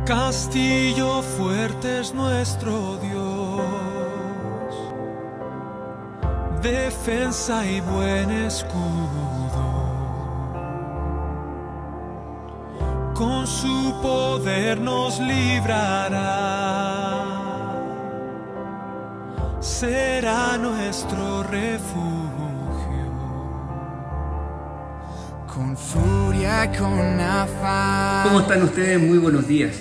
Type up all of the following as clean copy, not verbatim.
Castillo fuerte es nuestro Dios, defensa y buen escudo. Con su poder nos librará, será nuestro refugio. Con furia, con afán. ¿Cómo están ustedes? Muy buenos días.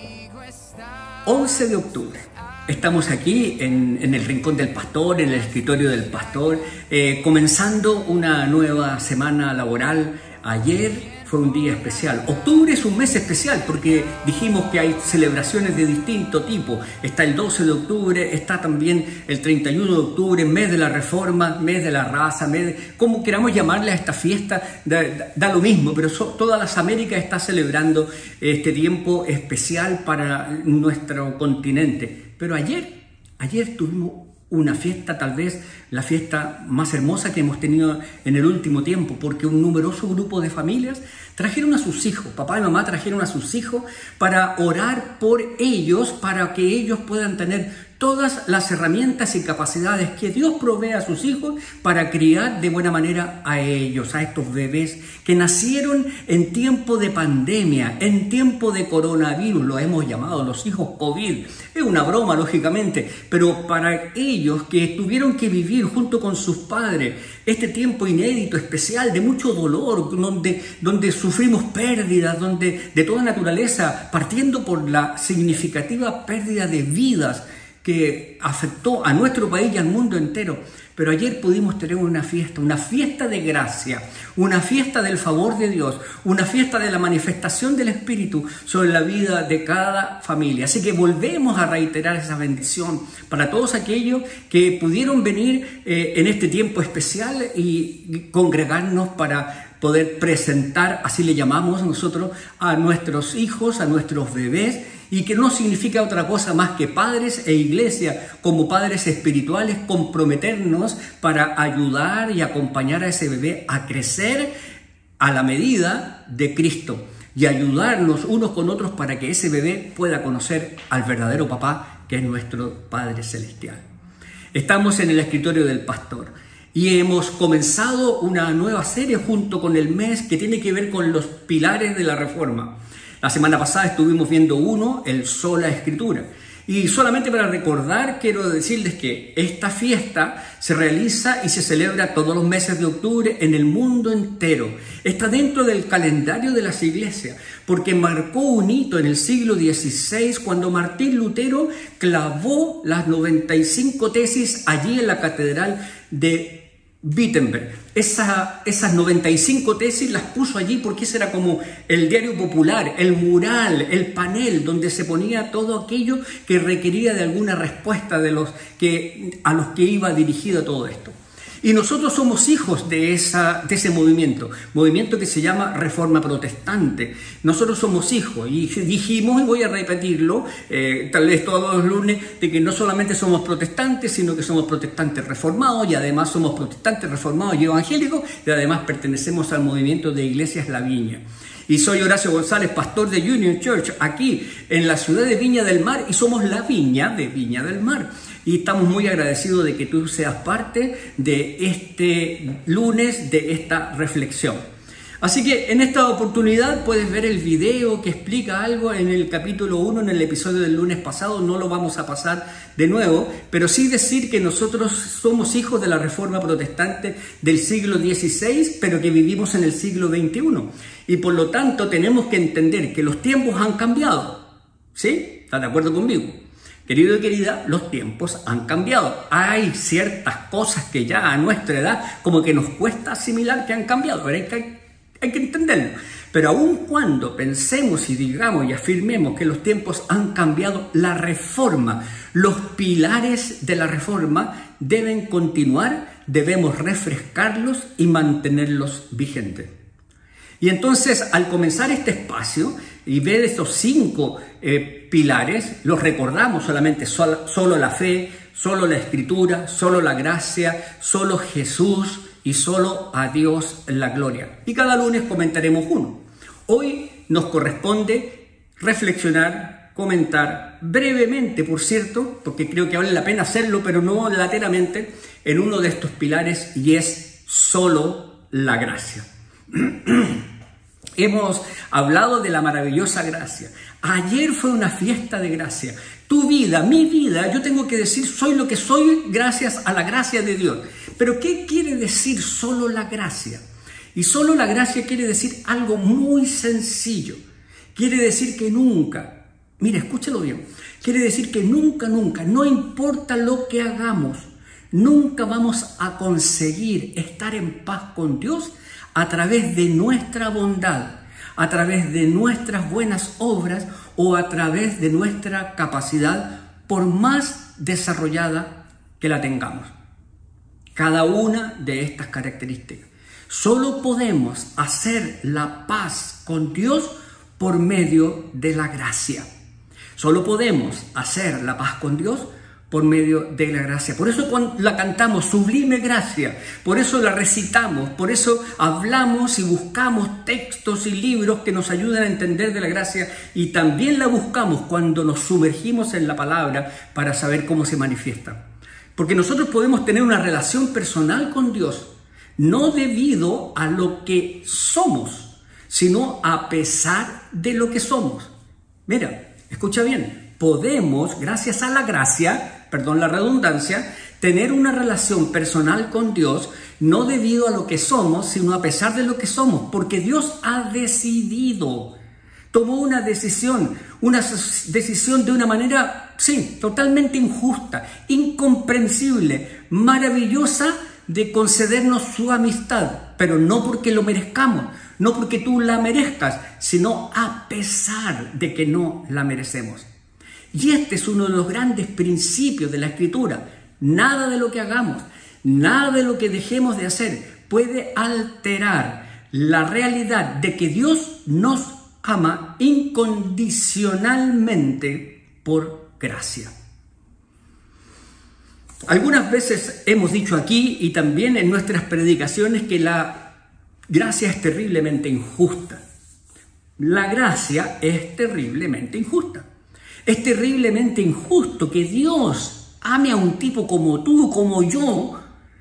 11 de octubre. Estamos aquí en el Rincón del Pastor, en el escritorio del pastor, comenzando una nueva semana laboral. Ayer fue un día especial. Octubre es un mes especial porque dijimos que hay celebraciones de distinto tipo. Está el 12 de octubre, está también el 31 de octubre, mes de la Reforma, mes de la raza, como queramos llamarle a esta fiesta, da lo mismo, pero todas las Américas está celebrando este tiempo especial para nuestro continente. Pero ayer tuvimos una fiesta, tal vez la fiesta más hermosa que hemos tenido en el último tiempo, porque un numeroso grupo de familias trajeron a sus hijos, papá y mamá trajeron a sus hijos para orar por ellos, para que ellos puedan tener todas las herramientas y capacidades que Dios provee a sus hijos para criar de buena manera a ellos, a estos bebés que nacieron en tiempo de pandemia, en tiempo de coronavirus, lo hemos llamado los hijos COVID. Es una broma, lógicamente, pero para ellos que tuvieron que vivir junto con sus padres este tiempo inédito, especial, de mucho dolor, donde sufrimos pérdidas, de toda naturaleza, partiendo por la significativa pérdida de vidas que afectó a nuestro país y al mundo entero. Pero ayer pudimos tener una fiesta de gracia, una fiesta del favor de Dios, una fiesta de la manifestación del Espíritu sobre la vida de cada familia. Así que volvemos a reiterar esa bendición para todos aquellos que pudieron venir en este tiempo especial y congregarnos para poder presentar, así le llamamos nosotros, a nuestros hijos, a nuestros bebés, y que no significa otra cosa más que padres e iglesia, como padres espirituales, comprometernos para ayudar y acompañar a ese bebé a crecer a la medida de Cristo y ayudarnos unos con otros para que ese bebé pueda conocer al verdadero papá, que es nuestro Padre Celestial. Estamos en el escritorio del pastor y hemos comenzado una nueva serie junto con el mes que tiene que ver con los pilares de la Reforma. La semana pasada estuvimos viendo el Sola Escritura. Y solamente para recordar, quiero decirles que esta fiesta se realiza y se celebra todos los meses de octubre en el mundo entero. Está dentro del calendario de las iglesias, porque marcó un hito en el siglo XVI cuando Martín Lutero clavó las 95 tesis allí en la catedral de Wittenberg. Esas 95 tesis las puso allí porque ese era como el diario popular, el mural, el panel donde se ponía todo aquello que requería de alguna respuesta a los que iba dirigido todo esto. Y nosotros somos hijos de ese movimiento que se llama Reforma Protestante. Nosotros somos hijos y dijimos, y voy a repetirlo, tal vez todos los lunes, de que no solamente somos protestantes, sino que somos protestantes reformados y además somos protestantes reformados y evangélicos y además pertenecemos al movimiento de Iglesias La Viña. Y soy Horacio González, pastor de Union Church, aquí en la ciudad de Viña del Mar, y somos la Viña de Viña del Mar. Y estamos muy agradecidos de que tú seas parte de este lunes, de esta reflexión. Así que en esta oportunidad puedes ver el video que explica algo en el capítulo 1, en el episodio del lunes pasado. No lo vamos a pasar de nuevo, pero sí decir que nosotros somos hijos de la Reforma Protestante del siglo XVI, pero que vivimos en el siglo XXI. Y por lo tanto tenemos que entender que los tiempos han cambiado. ¿Sí? ¿Estás de acuerdo conmigo? Querido y querida, los tiempos han cambiado. Hay ciertas cosas que ya a nuestra edad como que nos cuesta asimilar que han cambiado, pero hay que entenderlo. Pero aun cuando pensemos y digamos y afirmemos que los tiempos han cambiado, la reforma, los pilares de la reforma deben continuar, debemos refrescarlos y mantenerlos vigentes. Y entonces, al comenzar este espacio y ver estos 5 pilares, los recordamos solamente, solo la fe, solo la escritura, solo la gracia, solo Jesús y solo a Dios la gloria. Y cada lunes comentaremos uno. Hoy nos corresponde reflexionar comentar brevemente, por cierto, porque creo que vale la pena hacerlo, pero no lateralmente, en uno de estos pilares, y es solo la gracia. Hemos hablado de la maravillosa gracia. Ayer fue una fiesta de gracia. Tu vida, mi vida, yo tengo que decir, soy lo que soy gracias a la gracia de Dios. Pero ¿qué quiere decir solo la gracia? Y solo la gracia quiere decir algo muy sencillo. Quiere decir que nunca, mira, escúchalo bien, quiere decir que nunca, no importa lo que hagamos, nunca vamos a conseguir estar en paz con Dios a través de nuestra bondad, a través de nuestras buenas obras o a través de nuestra capacidad, por más desarrollada que la tengamos. Cada una de estas características. Solo podemos hacer la paz con Dios por medio de la gracia. Solo podemos hacer la paz con Dios por medio de la gracia. Por eso cuando la cantamos, sublime gracia, por eso la recitamos, por eso hablamos y buscamos textos y libros que nos ayudan a entender de la gracia, y también la buscamos cuando nos sumergimos en la palabra para saber cómo se manifiesta. Porque nosotros podemos tener una relación personal con Dios, no debido a lo que somos, sino a pesar de lo que somos. Mira, escucha bien, podemos, gracias a la gracia, perdón la redundancia, tener una relación personal con Dios, no debido a lo que somos, sino a pesar de lo que somos, porque Dios ha decidido, tomó una decisión de una manera, sí, totalmente injusta, incomprensible, maravillosa, de concedernos su amistad, pero no porque lo merezcamos, no porque tú la merezcas, sino a pesar de que no la merecemos. Y este es uno de los grandes principios de la Escritura. Nada de lo que hagamos, nada de lo que dejemos de hacer puede alterar la realidad de que Dios nos ama incondicionalmente por gracia. Algunas veces hemos dicho aquí y también en nuestras predicaciones que la gracia es terriblemente injusta. La gracia es terriblemente injusta. Es terriblemente injusto que Dios ame a un tipo como tú, como yo,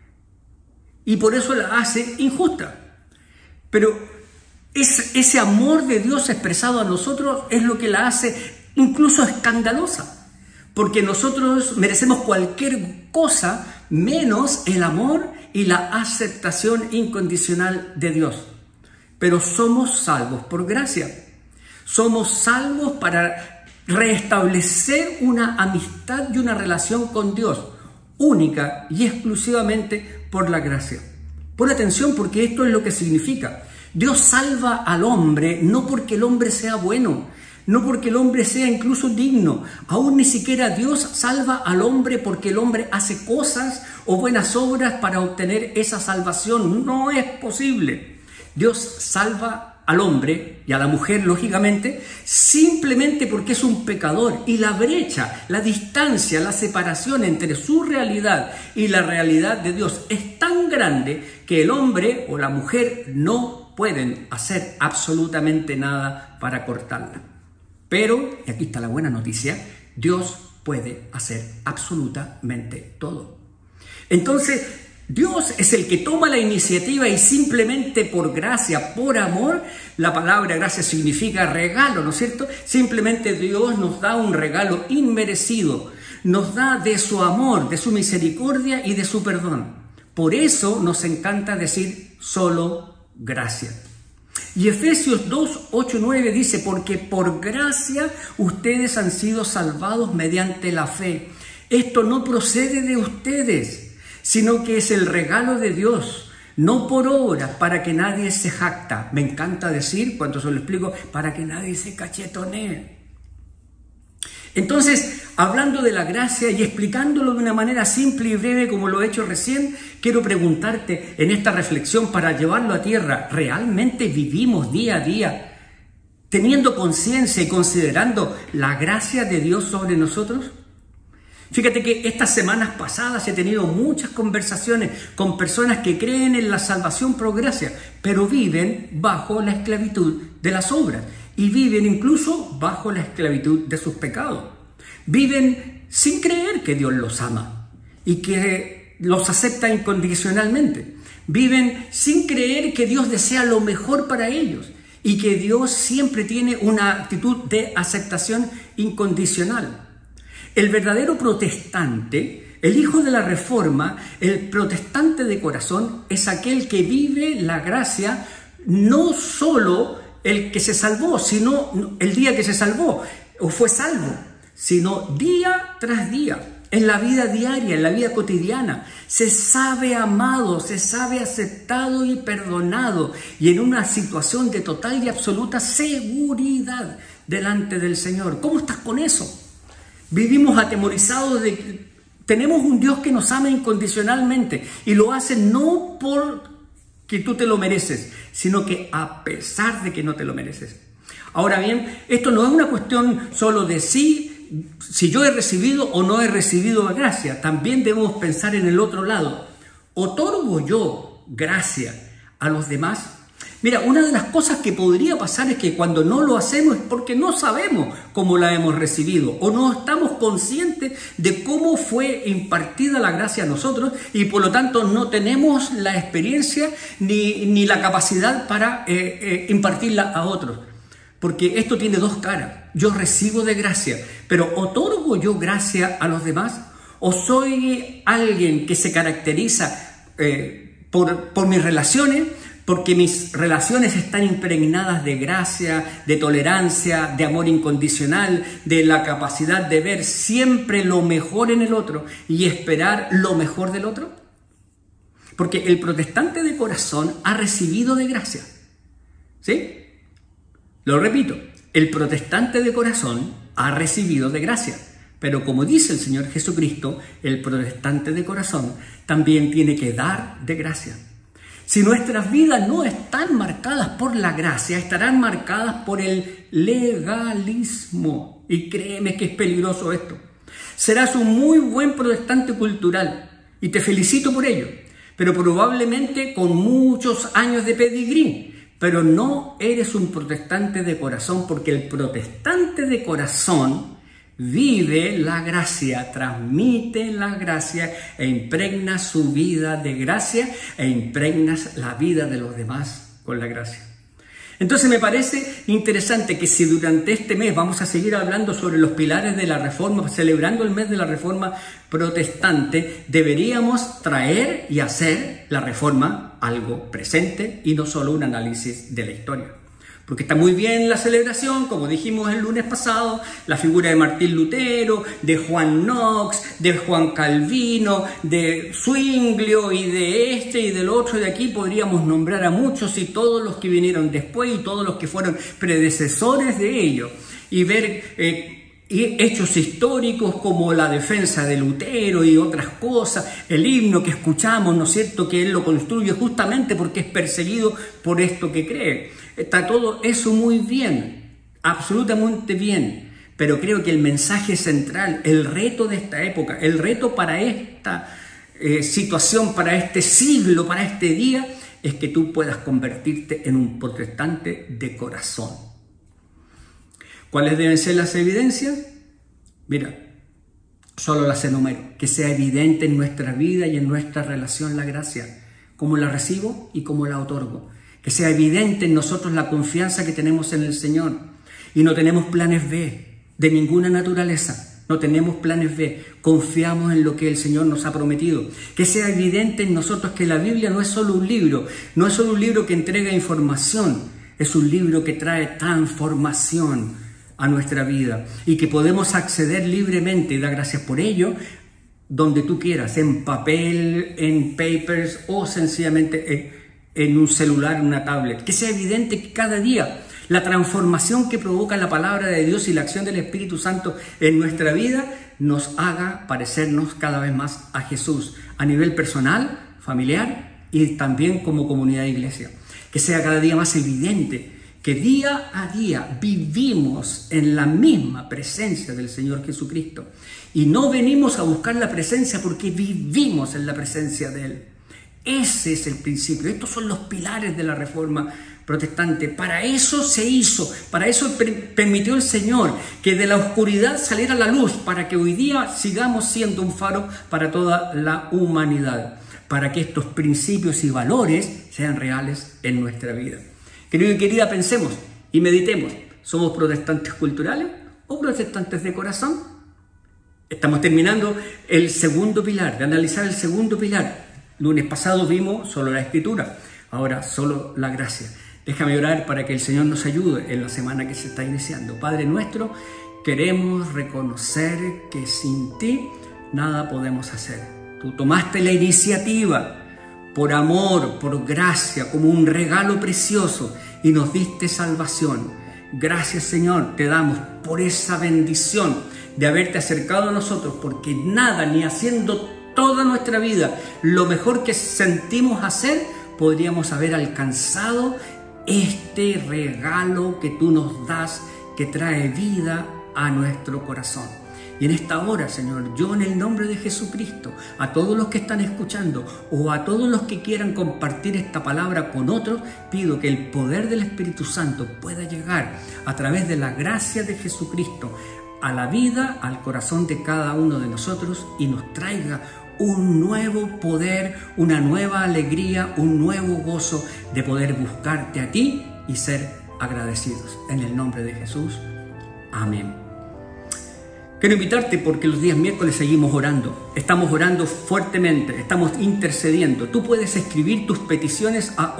y por eso la hace injusta. Pero ese amor de Dios expresado a nosotros es lo que la hace incluso escandalosa. Porque nosotros merecemos cualquier cosa menos el amor y la aceptación incondicional de Dios. Pero somos salvos por gracia. Somos salvos para restablecer una amistad y una relación con Dios, única y exclusivamente por la gracia. Pon atención, porque esto es lo que significa. Dios salva al hombre no porque el hombre sea bueno, no porque el hombre sea incluso digno. Aún ni siquiera Dios salva al hombre porque el hombre hace cosas o buenas obras para obtener esa salvación. No es posible. Dios salva al hombre y a la mujer, lógicamente, simplemente porque es un pecador. Y la brecha, la distancia, la separación entre su realidad y la realidad de Dios es tan grande que el hombre o la mujer no pueden hacer absolutamente nada para cortarla. Pero, y aquí está la buena noticia, Dios puede hacer absolutamente todo. Entonces, Dios es el que toma la iniciativa y simplemente por gracia, por amor, la palabra gracia significa regalo, ¿no es cierto? Simplemente Dios nos da un regalo inmerecido, nos da de su amor, de su misericordia y de su perdón. Por eso nos encanta decir solo gracia. Y Efesios 2, 8, 9 dice, porque por gracia ustedes han sido salvados mediante la fe. Esto no procede de ustedes, sino que es el regalo de Dios, no por obras, para que nadie se jacta. Me encanta decir, cuando se lo explico, para que nadie se cachetonee. Entonces, hablando de la gracia y explicándolo de una manera simple y breve como lo he hecho recién, quiero preguntarte en esta reflexión para llevarlo a tierra, ¿realmente vivimos día a día teniendo conciencia y considerando la gracia de Dios sobre nosotros? Fíjate que estas semanas pasadas he tenido muchas conversaciones con personas que creen en la salvación por gracia, pero viven bajo la esclavitud de las obras. y viven incluso bajo la esclavitud de sus pecados. Viven sin creer que Dios los ama y que los acepta incondicionalmente. Viven sin creer que Dios desea lo mejor para ellos y que Dios siempre tiene una actitud de aceptación incondicional. El verdadero protestante, el hijo de la Reforma, el protestante de corazón, es aquel que vive la gracia no solo el que se salvó, sino el día que se salvó o fue salvo, sino día tras día. En la vida diaria, en la vida cotidiana, se sabe amado, se sabe aceptado y perdonado, y en una situación de total y absoluta seguridad delante del Señor. ¿Cómo estás con eso? Vivimos atemorizados de que tenemos un Dios que nos ama incondicionalmente, y lo hace no porque tú te lo mereces, sino que a pesar de que no te lo mereces. Ahora bien, esto no es una cuestión solo de si yo he recibido o no he recibido gracia. También debemos pensar en el otro lado. ¿Otorgo yo gracia a los demás? Mira, una de las cosas que podría pasar es que cuando no lo hacemos es porque no sabemos cómo la hemos recibido o no estamos conscientes de cómo fue impartida la gracia a nosotros, y por lo tanto no tenemos la experiencia ni la capacidad para impartirla a otros. Porque esto tiene dos caras. Yo recibo de gracia, pero ¿otorgo yo gracia a los demás? ¿O soy alguien que se caracteriza por mis relaciones? Porque mis relaciones están impregnadas de gracia, de tolerancia, de amor incondicional, de la capacidad de ver siempre lo mejor en el otro y esperar lo mejor del otro. Porque el protestante de corazón ha recibido de gracia. ¿Sí? Lo repito, el protestante de corazón ha recibido de gracia, pero como dice el Señor Jesucristo, el protestante de corazón también tiene que dar de gracia. Si nuestras vidas no están marcadas por la gracia, estarán marcadas por el legalismo, y créeme que es peligroso esto. Serás un muy buen protestante cultural, y te felicito por ello, pero probablemente con muchos años de pedigrí. Pero no eres un protestante de corazón, porque el protestante de corazón vive la gracia, transmite la gracia e impregna su vida de gracia e impregna la vida de los demás con la gracia. Entonces me parece interesante que si durante este mes vamos a seguir hablando sobre los pilares de la Reforma, celebrando el mes de la Reforma protestante, deberíamos traer y hacer la Reforma algo presente y no solo un análisis de la historia. Porque está muy bien la celebración, como dijimos el lunes pasado, la figura de Martín Lutero, de Juan Knox, de Juan Calvino, de Zwinglio y de este y del otro, y de aquí podríamos nombrar a muchos y todos los que vinieron después y todos los que fueron predecesores de ellos, y ver hechos históricos como la defensa de Lutero y otras cosas, el himno que escuchamos, ¿no es cierto?, que él lo construye justamente porque es perseguido por esto que cree. Está todo eso muy bien, absolutamente bien, pero creo que el mensaje central, el reto de esta época, el reto para esta situación, para este siglo, para este día, es que tú puedas convertirte en un protestante de corazón. ¿Cuáles deben ser las evidencias? Mira, solo las enumero. Que sea evidente en nuestra vida y en nuestra relación la gracia, cómo la recibo y cómo la otorgo. Que sea evidente en nosotros la confianza que tenemos en el Señor. Y no tenemos planes B de ninguna naturaleza. No tenemos planes B. Confiamos en lo que el Señor nos ha prometido. Que sea evidente en nosotros que la Biblia no es solo un libro. No es solo un libro que entrega información. Es un libro que trae transformación a nuestra vida. Y que podemos acceder libremente, y dar gracias por ello, donde tú quieras. En papel, en papers o sencillamente en un celular, en una tablet. Que sea evidente que cada día la transformación que provoca la palabra de Dios y la acción del Espíritu Santo en nuestra vida nos haga parecernos cada vez más a Jesús, a nivel personal, familiar y también como comunidad de iglesia. Que sea cada día más evidente que día a día vivimos en la misma presencia del Señor Jesucristo. Y no venimos a buscar la presencia porque vivimos en la presencia de Él. Ese es el principio. Estos son los pilares de la Reforma protestante. Para eso se hizo, para eso permitió el Señor que de la oscuridad saliera la luz, para que hoy día sigamos siendo un faro para toda la humanidad, para que estos principios y valores sean reales en nuestra vida. Querido y querida, pensemos y meditemos. ¿Somos protestantes culturales o protestantes de corazón? Estamos terminando el segundo pilar, de analizar el segundo pilar. Lunes pasado vimos solo la Escritura, ahora solo la gracia. Déjame orar para que el Señor nos ayude en la semana que se está iniciando. Padre nuestro, queremos reconocer que sin ti nada podemos hacer. Tú tomaste la iniciativa por amor, por gracia, como un regalo precioso y nos diste salvación. Gracias, Señor, te damos por esa bendición de haberte acercado a nosotros, porque nada, ni haciendo toda nuestra vida lo mejor que sentimos hacer, podríamos haber alcanzado este regalo que tú nos das, que trae vida a nuestro corazón. Y en esta hora, Señor, yo en el nombre de Jesucristo, a todos los que están escuchando o a todos los que quieran compartir esta palabra con otros, pido que el poder del Espíritu Santo pueda llegar a través de la gracia de Jesucristo a la vida, al corazón de cada uno de nosotros y nos traiga un nuevo poder, una nueva alegría, un nuevo gozo de poder buscarte a ti y ser agradecidos. En el nombre de Jesús. Amén. Quiero invitarte porque los días miércoles seguimos orando. Estamos orando fuertemente, estamos intercediendo. Tú puedes escribir tus peticiones a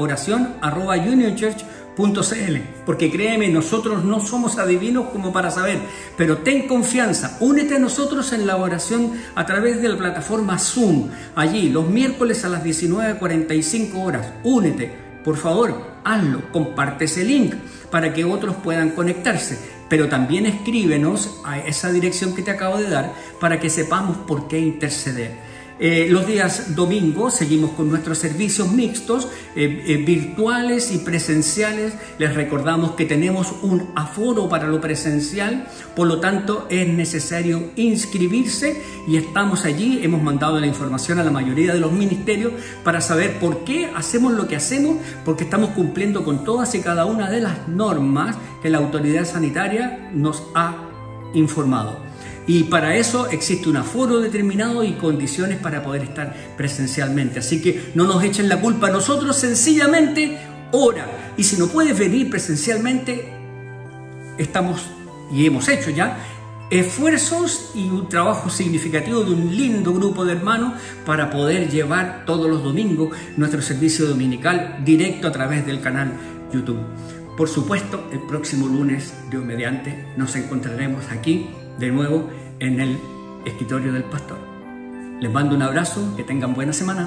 oración@unionchurch.cl, porque créeme, nosotros no somos adivinos como para saber, pero ten confianza, únete a nosotros en la oración a través de la plataforma Zoom, allí los miércoles a las 19:45 horas, únete, por favor, hazlo, comparte ese link para que otros puedan conectarse, pero también escríbenos a esa dirección que te acabo de dar para que sepamos por qué interceder. Los días domingos seguimos con nuestros servicios mixtos, virtuales y presenciales. Les recordamos que tenemos un aforo para lo presencial, por lo tanto es necesario inscribirse y estamos allí. Hemos mandado la información a la mayoría de los ministerios para saber por qué hacemos lo que hacemos, porque estamos cumpliendo con todas y cada una de las normas que la autoridad sanitaria nos ha informado. Y para eso existe un aforo determinado y condiciones para poder estar presencialmente. Así que no nos echen la culpa a nosotros, sencillamente ora. Y si no puedes venir presencialmente, estamos y hemos hecho ya esfuerzos y un trabajo significativo de un lindo grupo de hermanos para poder llevar todos los domingos nuestro servicio dominical directo a través del canal YouTube. Por supuesto, el próximo lunes, Dios mediante, nos encontraremos aquí de nuevo en el escritorio del pastor. Les mando un abrazo, que tengan buena semana.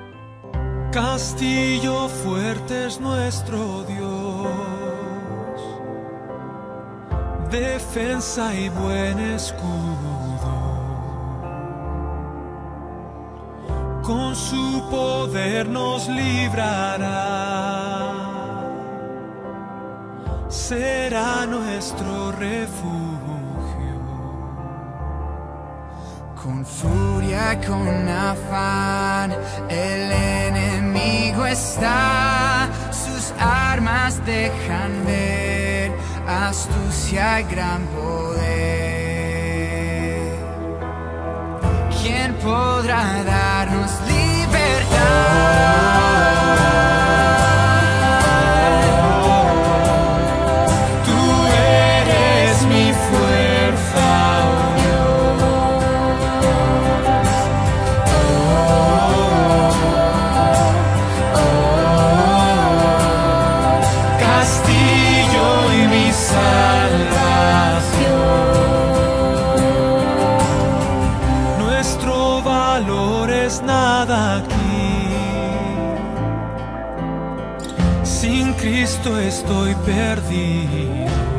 Castillo fuerte es nuestro Dios, defensa y buen escudo. Con su poder nos librará, será nuestro refugio. Con furia, con afán, el enemigo está, sus armas dejan ver astucia y gran poder. ¿Quién podrá darnos libertad? Cristo estoy perdido.